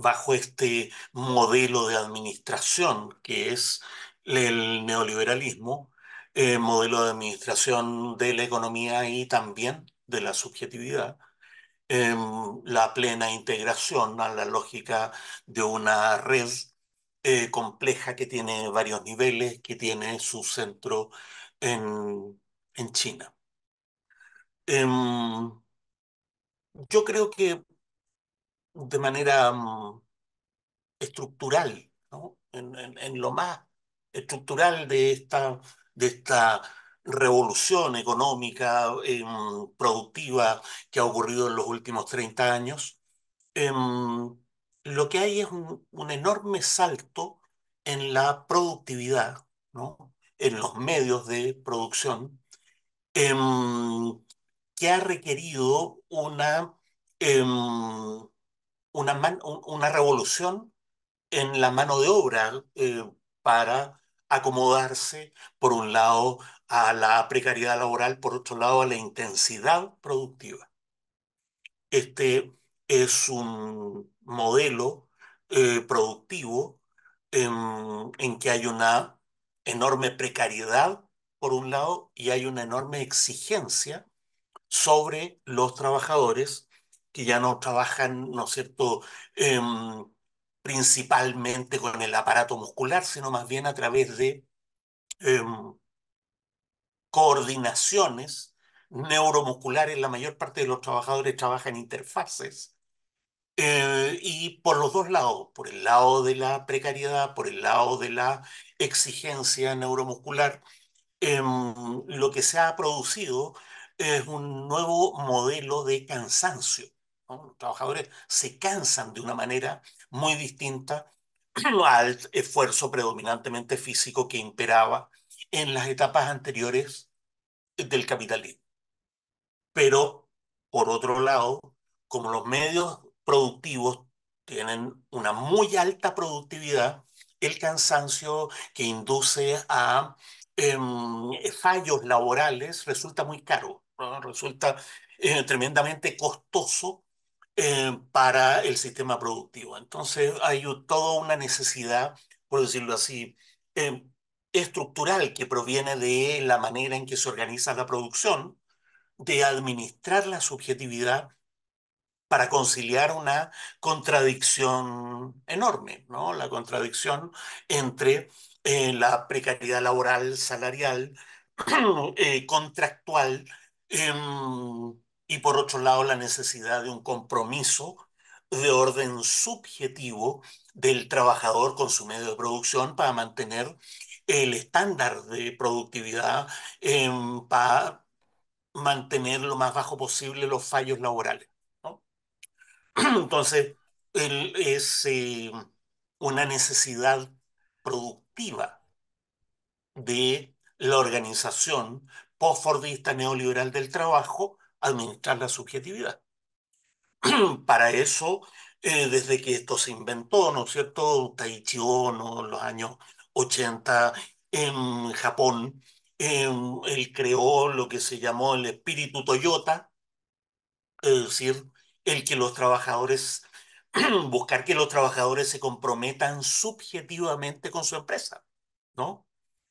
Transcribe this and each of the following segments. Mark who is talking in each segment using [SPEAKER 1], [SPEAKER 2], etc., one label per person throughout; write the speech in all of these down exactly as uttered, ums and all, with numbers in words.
[SPEAKER 1] bajo este modelo de administración que es el neoliberalismo, eh, modelo de administración de la economía y también de la subjetividad, em, la plena integración a la lógica de una red eh, compleja que tiene varios niveles, que tiene su centro en, en China. Em, yo creo que de manera mm, estructural, ¿no? En, en- en lo más estructural de esta, de esta revolución económica em, productiva que ha ocurrido en los últimos treinta años, em, lo que hay es un, un enorme salto en la productividad, ¿no? En los medios de producción, em, que ha requerido una, em, una, man- un- una revolución en la mano de obra eh, para acomodarse, por un lado, a la precariedad laboral, por otro lado, a la intensidad productiva. Este es un modelo eh, productivo en, en que hay una enorme precariedad, por un lado, y hay una enorme exigencia sobre los trabajadores que ya no trabajan, ¿no es cierto?, em, principalmente con el aparato muscular, sino más bien a través de em, coordinaciones neuromusculares. La mayor parte de los trabajadores trabajan en interfaces. Eh, y por los dos lados, por el lado de la precariedad, por el lado de la exigencia neuromuscular, em, lo que se ha producido es un nuevo modelo de cansancio, ¿no? Los trabajadores se cansan de una manera muy distinta al esfuerzo predominantemente físico que imperaba en las etapas anteriores del capitalismo. Pero, por otro lado, como los medios productivos tienen una muy alta productividad, el cansancio que induce a em, fallos laborales resulta muy caro, ¿no? Resulta eh, tremendamente costoso eh, para el sistema productivo. Entonces hay u- toda una necesidad, por decirlo así, em, estructural que proviene de la manera en que se organiza la producción, de administrar la subjetividad para conciliar una contradicción enorme, ¿no? La contradicción entre eh, la precariedad laboral, salarial, eh, contractual, em, y por otro lado la necesidad de un compromiso de orden subjetivo del trabajador con su medio de producción para mantener el estándar de productividad, em, para mantener lo más bajo posible los fallos laborales, ¿no? Entonces, el- es eh, una necesidad productiva de la organización postfordista neoliberal del trabajo administrar la subjetividad. Para eso, eh, desde que esto se inventó, ¿no es cierto? Taichi Ono, en los años ochenta en Japón, em, él creó lo que se llamó el espíritu Toyota, es decir, el que los trabajadores, buscar que los trabajadores se comprometan subjetivamente con su empresa, ¿no?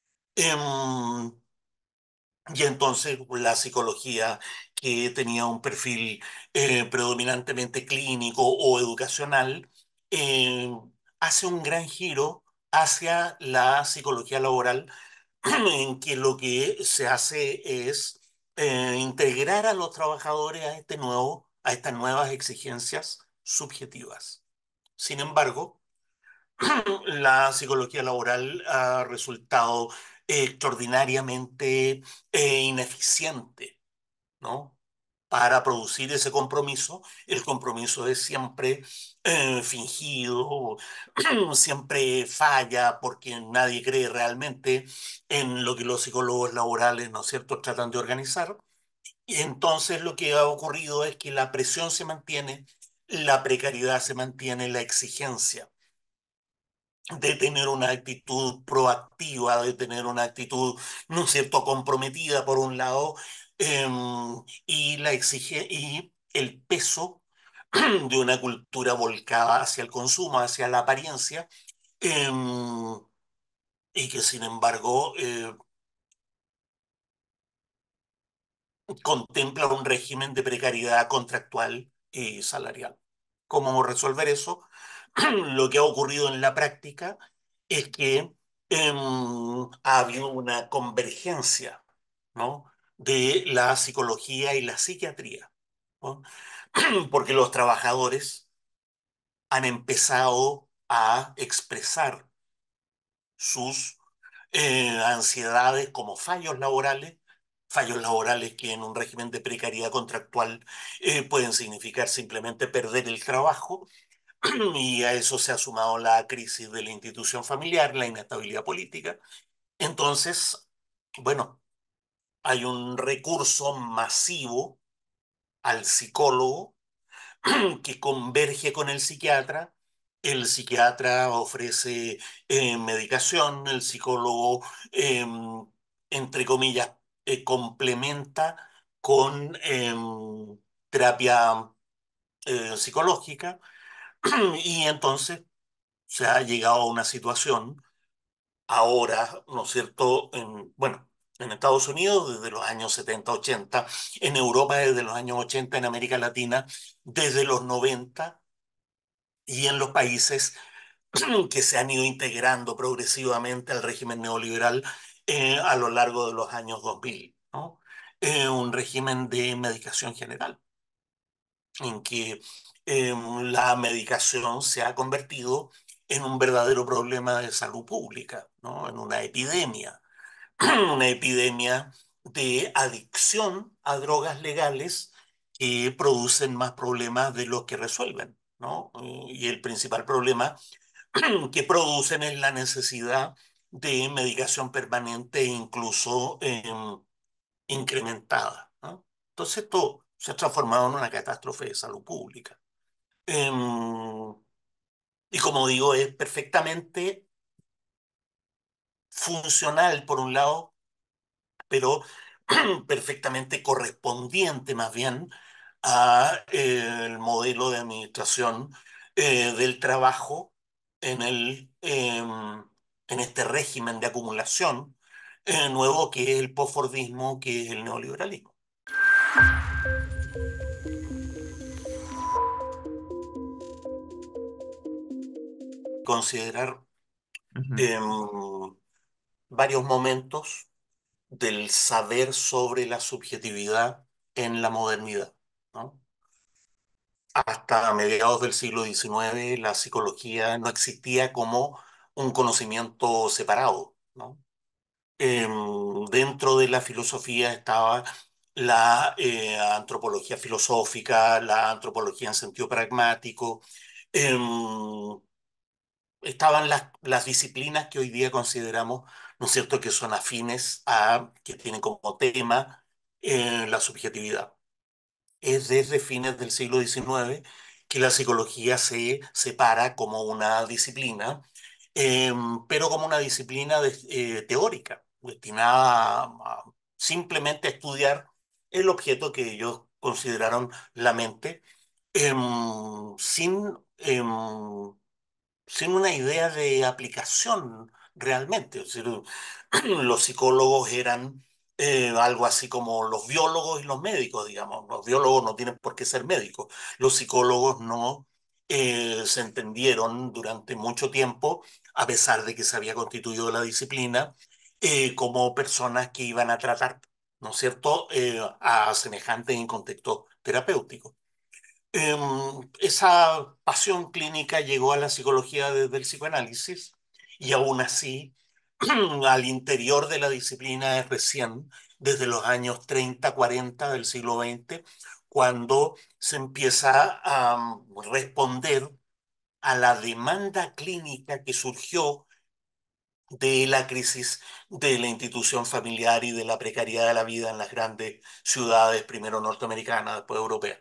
[SPEAKER 1] Em, y entonces la psicología, que tenía un perfil eh, predominantemente clínico o educacional, eh, hace un gran giro hacia la psicología laboral, en que lo que se hace es eh, integrar a los trabajadores a este nuevo, a estas nuevas exigencias subjetivas. Sin embargo, la psicología laboral ha resultado extraordinariamente eh, ineficiente, ¿no? Para producir ese compromiso. El compromiso es siempre eh, fingido, siempre falla porque nadie cree realmente en lo que los psicólogos laborales, ¿no es cierto?, tratan de organizar. Y entonces lo que ha ocurrido es que la presión se mantiene, la precariedad se mantiene, la exigencia de tener una actitud proactiva, de tener una actitud, ¿no es cierto?, comprometida por un lado, em, y la exige y el peso de una cultura volcada hacia el consumo, hacia la apariencia, em, y que sin embargo eh, contempla un régimen de precariedad contractual y salarial. ¿Cómo resolver eso? Lo que ha ocurrido en la práctica es que em, ha habido una convergencia, ¿no?, de la psicología y la psiquiatría, ¿no? Porque los trabajadores han empezado a expresar sus eh, ansiedades como fallos laborales, fallos laborales que en un régimen de precariedad contractual eh, pueden significar simplemente perder el trabajo, y a eso se ha sumado la crisis de la institución familiar, la inestabilidad política. Entonces, bueno, hay un recurso masivo al psicólogo que converge con el psiquiatra. El psiquiatra ofrece eh, medicación, el psicólogo, eh, entre comillas, eh, complementa con eh, terapia eh, psicológica, y entonces se ha llegado a una situación ahora, ¿no es cierto? En, bueno, en Estados Unidos desde los años setenta ochenta, en Europa desde los años ochenta, en América Latina desde los noventa, y en los países que se han ido integrando progresivamente al régimen neoliberal eh, a lo largo de los años dos mil, ¿no? Eh, un régimen de medicación general, en que eh, la medicación se ha convertido en un verdadero problema de salud pública, ¿no? En una epidemia, una epidemia de adicción a drogas legales que producen más problemas de los que resuelven, ¿no? Eh, Y el principal problema que producen es la necesidad de medicación permanente e incluso eh, incrementada, ¿no? Entonces esto se ha transformado en una catástrofe de salud pública. Em, y como digo, es perfectamente funcional por un lado, pero perfectamente correspondiente más bien a eh, el modelo de administración eh, del trabajo en el, em, en este régimen de acumulación eh, nuevo que es el postfordismo, que es el neoliberalismo. Considerar
[SPEAKER 2] Ujú.
[SPEAKER 1] em, varios momentos del saber sobre la subjetividad en la modernidad, ¿no? Hasta mediados del siglo diecinueve la psicología no existía como un conocimiento separado, ¿no? Em, dentro de la filosofía estaba la eh, antropología filosófica, la antropología en sentido pragmático, em, estaban las, las disciplinas que hoy día consideramos, ¿no es cierto?, que son afines a, que tienen como tema eh, la subjetividad. Es desde fines del siglo diecinueve que la psicología se separa como una disciplina, eh, pero como una disciplina de- eh, teórica, destinada a, a simplemente a estudiar el objeto que ellos consideraron la mente, em, sin, em, sin una idea de aplicación realmente. Es decir, los psicólogos eran eh, algo así como los biólogos y los médicos, digamos. Los biólogos no tienen por qué ser médicos. Los psicólogos no eh, se entendieron durante mucho tiempo, a pesar de que se había constituido la disciplina, eh, como personas que iban a tratar, ¿no es cierto?, Eh, a semejantes en contexto terapéutico. Em, esa pasión clínica llegó a la psicología desde el psicoanálisis, y aún así al interior de la disciplina es recién, desde los años treinta cuarenta del siglo veinte, cuando se empieza a mm, responder a la demanda clínica que surgió de la crisis de la institución familiar y de la precariedad de la vida en las grandes ciudades, primero norteamericanas, después europeas.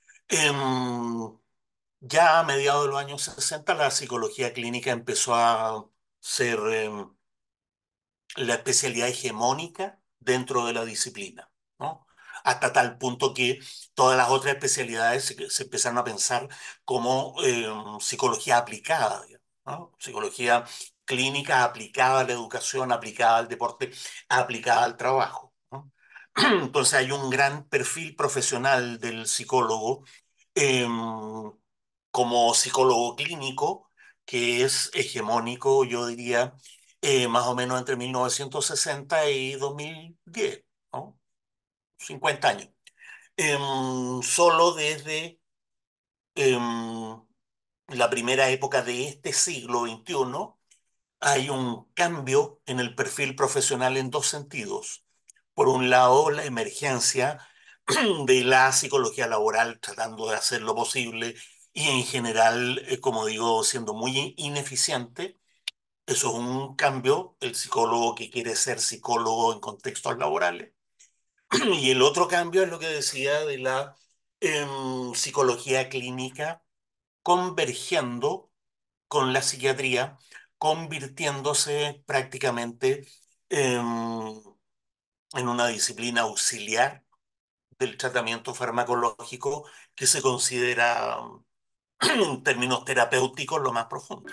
[SPEAKER 1] Em, ya a mediados de los años sesenta la psicología clínica empezó a ser em, la especialidad hegemónica dentro de la disciplina, ¿no? hasta tal punto que todas las otras especialidades se, se empezaron a pensar como eh, psicología aplicada, digamos, ¿no? Psicología clínica aplicada a la educación, aplicada al deporte, aplicada al trabajo, ¿no? Entonces hay un gran perfil profesional del psicólogo eh, como psicólogo clínico que es hegemónico, yo diría, eh, más o menos entre mil novecientos sesenta y dos mil diez, ¿no? cincuenta años. Em, solo desde em, la primera época de este siglo veintiuno hay un cambio en el perfil profesional en dos sentidos. Por un lado, la emergencia de la psicología laboral tratando de hacer lo posible y en general, eh, como digo, siendo muy ineficiente. Eso es un cambio, el psicólogo que quiere ser psicólogo en contextos laborales. Y el otro cambio es lo que decía de la em, psicología clínica convergiendo con la psiquiatría, convirtiéndose prácticamente em, en una disciplina auxiliar del tratamiento farmacológico que se considera en términos terapéuticos lo más profundo.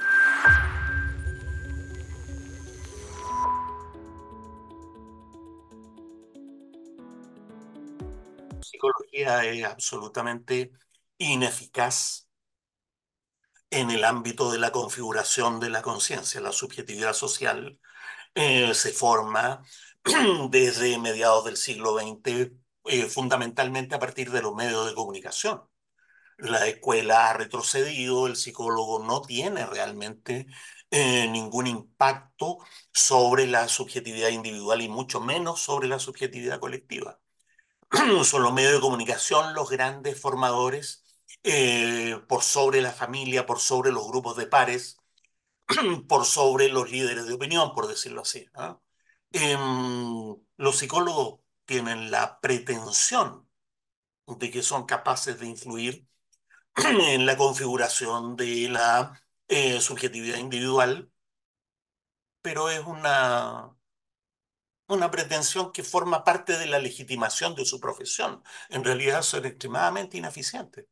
[SPEAKER 1] La psicología es absolutamente ineficaz en el ámbito de la configuración de la conciencia. La subjetividad social eh, se forma desde mediados del siglo veinte, eh, fundamentalmente a partir de los medios de comunicación. La escuela ha retrocedido, el psicólogo no tiene realmente eh, ningún impacto sobre la subjetividad individual y mucho menos sobre la subjetividad colectiva. Son los medios de comunicación los grandes formadores eh, por sobre la familia, por sobre los grupos de pares, por sobre los líderes de opinión, por decirlo así, ¿ah? Em, los psicólogos tienen la pretensión de que son capaces de influir en la configuración de la eh, subjetividad individual, pero es una, una pretensión que forma parte de la legitimación de su profesión. En realidad son extremadamente ineficientes.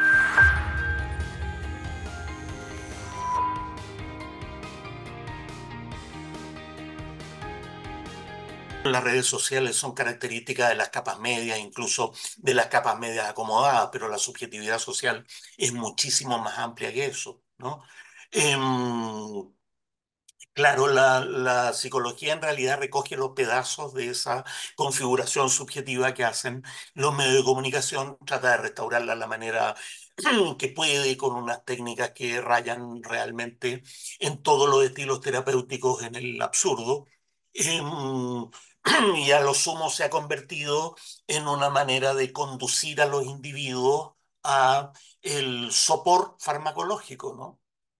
[SPEAKER 1] Las redes sociales son características de las capas medias, incluso de las capas medias acomodadas, pero la subjetividad social es muchísimo más amplia que eso, ¿no? Em, Claro, la, la psicología en realidad recoge los pedazos de esa configuración subjetiva que hacen los medios de comunicación, trata de restaurarla de la manera que puede, con unas técnicas que rayan realmente en todos los estilos terapéuticos en el absurdo. Em, y a lo sumo se ha convertido en una manera de conducir a los individuos a el sopor farmacológico, ¿no?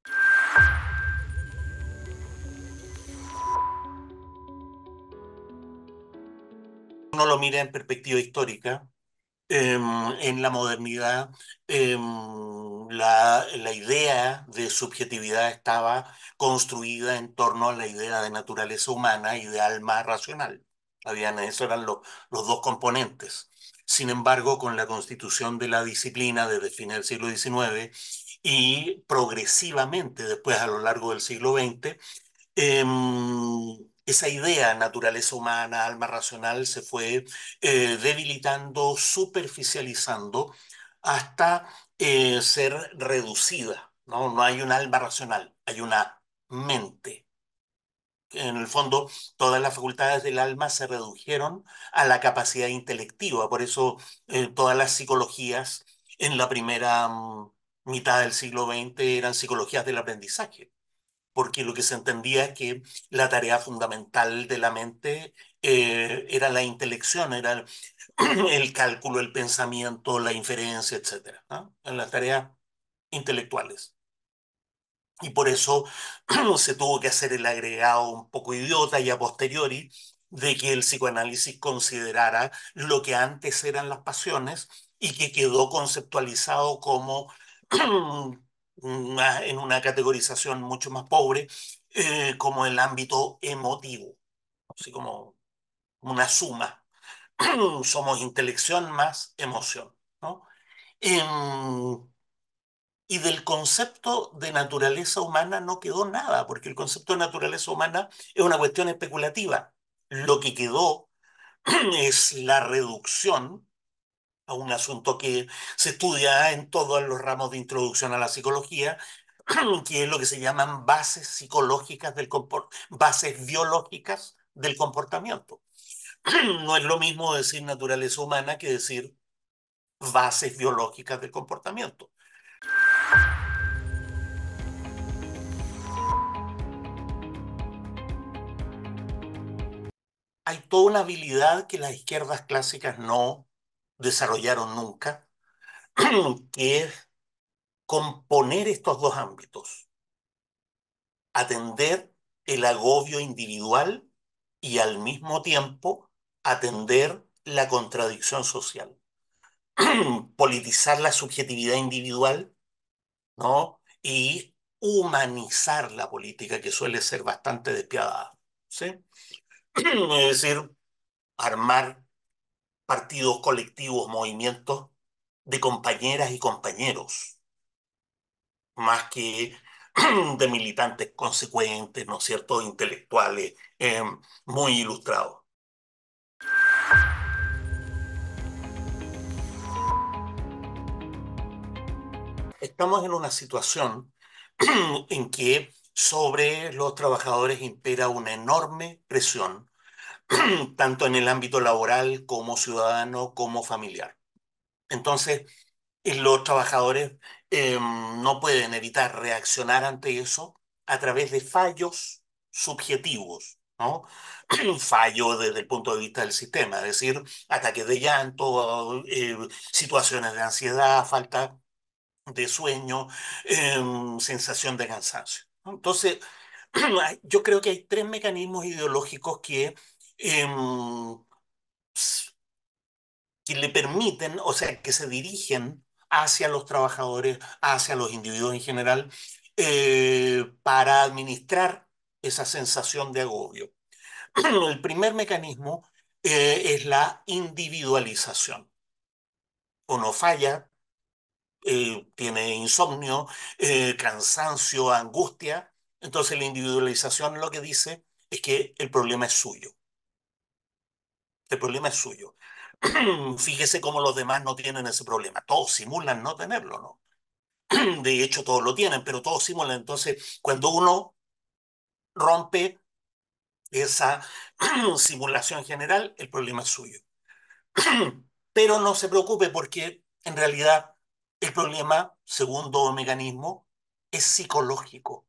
[SPEAKER 1] Uno lo mira en perspectiva histórica. Eh, en la modernidad, eh, la, la idea de subjetividad estaba construida en torno a la idea de naturaleza humana y de alma racional. Habían, esos eran los, los dos componentes. Sin embargo, con la constitución de la disciplina desde el fin del siglo diecinueve y progresivamente después a lo largo del siglo veinte, em, esa idea, naturaleza humana, alma racional, se fue eh, debilitando, superficializando, hasta eh, ser reducida, ¿no? No hay un alma racional, hay una mente. En el fondo, todas las facultades del alma se redujeron a la capacidad intelectiva. Por eso, eh, todas las psicologías en la primera mm, mitad del siglo veinte eran psicologías del aprendizaje, porque lo que se entendía es que la tarea fundamental de la mente eh, era la intelección, era el, el cálculo, el pensamiento, la inferencia, etcétera, ¿no? En las tareas intelectuales. Y por eso se tuvo que hacer el agregado un poco idiota y a posteriori de que el psicoanálisis considerara lo que antes eran las pasiones y que quedó conceptualizado como una- en una categorización mucho más pobre, eh, como el ámbito emotivo, así como una suma. Somos intelección más emoción, ¿no? Em, y del concepto de naturaleza humana no quedó nada, porque el concepto de naturaleza humana es una cuestión especulativa. Lo que quedó es la reducción a un asunto que se estudia en todos los ramos de introducción a la psicología, que es lo que se llaman bases psicológicas del compor- bases biológicas del comportamiento. No es lo mismo decir naturaleza humana que decir bases biológicas del comportamiento. Hay toda una habilidad que las izquierdas clásicas no desarrollaron nunca, que es componer estos dos ámbitos, atender el agobio individual y al mismo tiempo atender la contradicción social. Politizar la subjetividad individual, ¿no? Y humanizar la política, que suele ser bastante despiadada, ¿sí? Es decir, armar partidos colectivos, movimientos de compañeras y compañeros, más que de militantes consecuentes, ¿no es cierto?, intelectuales eh, muy ilustrados. Estamos en una situación en que sobre los trabajadores impera una enorme presión, tanto en el ámbito laboral como ciudadano como familiar. Entonces, y los trabajadores eh, no pueden evitar reaccionar ante eso a través de fallos subjetivos, ¿no? Fallo desde el punto de vista del sistema, es decir, ataques de llanto, eh, situaciones de ansiedad, falta de sueño, eh, sensación de cansancio, ¿no? Entonces, yo creo que hay tres mecanismos ideológicos que em, que le permiten, o sea, que se dirigen hacia los trabajadores, hacia los individuos en general, eh, para administrar esa sensación de agobio. El primer mecanismo eh, es la individualización. Uno falla, eh, tiene insomnio, eh, cansancio, angustia. Entonces la individualización lo que dice es que el problema es suyo. El problema es suyo. Fíjese cómo los demás no tienen ese problema. Todos simulan no tenerlo, ¿no? De hecho, todos lo tienen, pero todos simulan. Entonces, cuando uno rompe esa simulación general, el problema es suyo. Pero no se preocupe porque en realidad el problema, segundo mecanismo, es psicológico.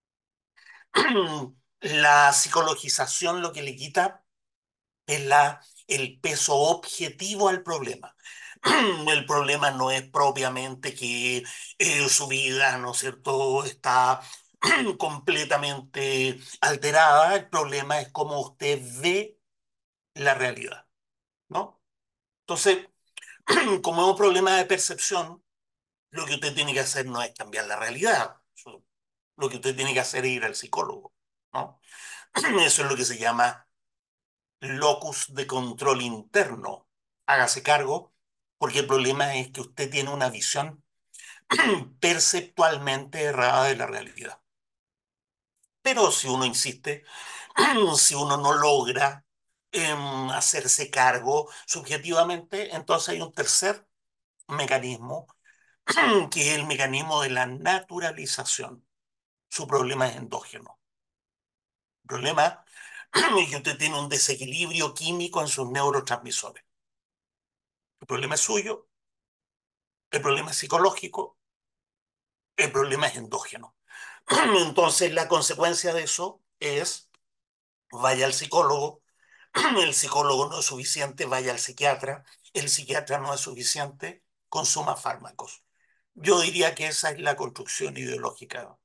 [SPEAKER 1] La psicologización lo que le quita es la, el peso objetivo al problema. El problema no es propiamente que eh, su vida, ¿no es cierto?, está completamente alterada. El problema es cómo usted ve la realidad, ¿no? Entonces, como es un problema de percepción, lo que usted tiene que hacer no es cambiar la realidad. Lo que usted tiene que hacer es ir al psicólogo, ¿no? Eso es lo que se llama locus de control interno. Hágase cargo, porque el problema es que usted tiene una visión perceptualmente errada de la realidad. Pero si uno insiste, si uno no logra em, hacerse cargo subjetivamente, entonces hay un tercer mecanismo, que es el mecanismo de la naturalización. Su problema es endógeno. El problema es que usted tiene un desequilibrio químico en sus neurotransmisores. El problema es suyo, el problema es psicológico, el problema es endógeno. Entonces, la consecuencia de eso es, vaya al psicólogo, el psicólogo no es suficiente, vaya al psiquiatra, el psiquiatra no es suficiente, consuma fármacos. Yo diría que esa es la construcción ideológica.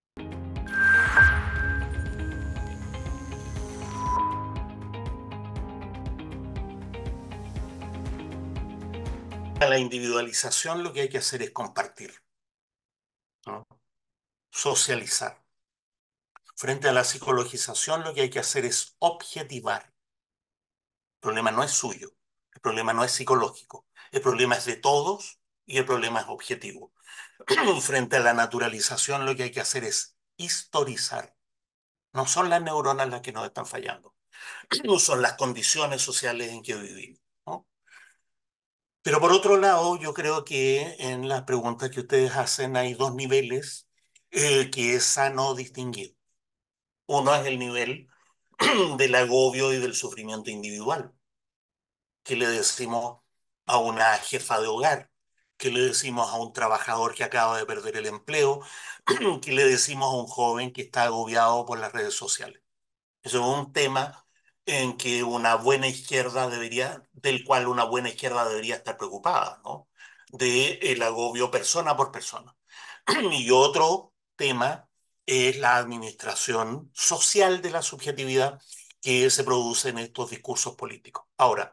[SPEAKER 1] La individualización lo que hay que hacer es compartir, ¿no? Socializar. Frente a la psicologización lo que hay que hacer es objetivar. El problema no es suyo. El problema no es psicológico, el problema es de todos y el problema es objetivo. Frente a la naturalización, lo que hay que hacer es historizar. No son las neuronas las que nos están fallando, no son las condiciones sociales en que vivimos, ¿no? Pero por otro lado, yo creo que en las preguntas que ustedes hacen hay dos niveles eh, que es sano distinguir. Uno es el nivel del agobio y del sufrimiento individual, que le decimos a una jefa de hogar, que le decimos a un trabajador que acaba de perder el empleo, que le decimos a un joven que está agobiado por las redes sociales. Eso es un tema en que una buena izquierda debería, del cual una buena izquierda debería estar preocupada, ¿no? De el agobio persona por persona. Y otro tema es la administración social de la subjetividad que se produce en estos discursos políticos. Ahora,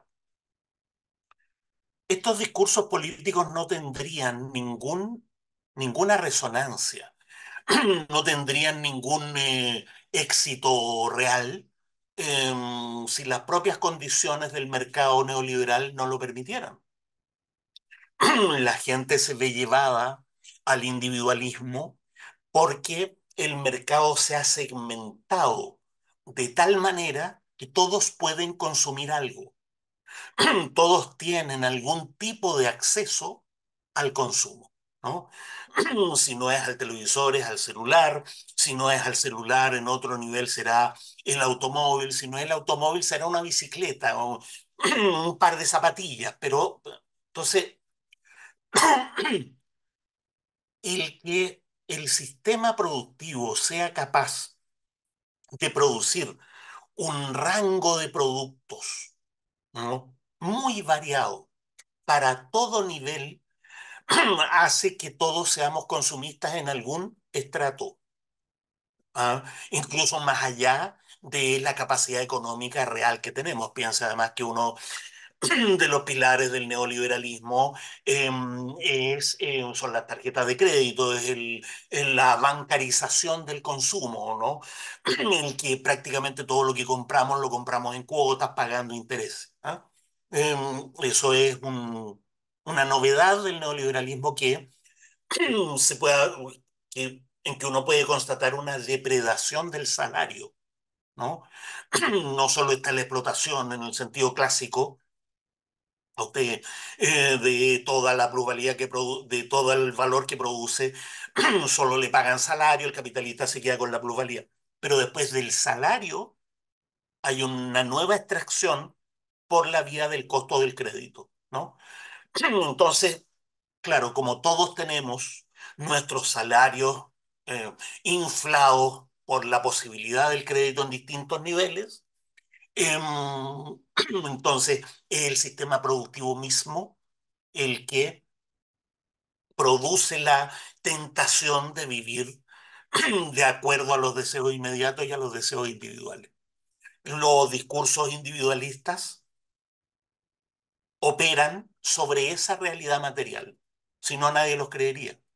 [SPEAKER 1] estos discursos políticos no tendrían ningún, ninguna resonancia, no tendrían ningún eh, éxito real em, si las propias condiciones del mercado neoliberal no lo permitieran. La gente se ve llevada al individualismo porque el mercado se ha segmentado de tal manera que todos pueden consumir algo. Todos tienen algún tipo de acceso al consumo, ¿no? Si no es al televisor, es al celular; si no es al celular, en otro nivel será el automóvil; si no es el automóvil, será una bicicleta o un par de zapatillas. Pero entonces, el que el sistema productivo sea capaz de producir un rango de productos, ¿no? Muy variado para todo nivel, hace que todos seamos consumistas en algún estrato, ¿ah? Incluso más allá de la capacidad económica real que tenemos. Piensa además que uno de los pilares del neoliberalismo eh, es, eh, son las tarjetas de crédito, es el, el- la bancarización del consumo, ¿no? En el que prácticamente todo lo que compramos lo compramos en cuotas pagando intereses, ¿ah? Eh, Eso es un- una novedad del neoliberalismo que se pueda, que, en que uno puede constatar una depredación del salario, ¿no? No solo está la explotación en el sentido clásico, a usted, eh, de toda la plusvalía que produ- de todo el valor que produce, solo le pagan salario, el capitalista se queda con la plusvalía. Pero después del salario hay una nueva extracción por la vía del costo del crédito, ¿no? Entonces, claro, como todos tenemos nuestros salarios eh, inflados por la posibilidad del crédito en distintos niveles, em, entonces es el sistema productivo mismo el que produce la tentación de vivir de acuerdo a los deseos inmediatos y a los deseos individuales. Los discursos individualistas operan sobre esa realidad material, si no nadie los creería.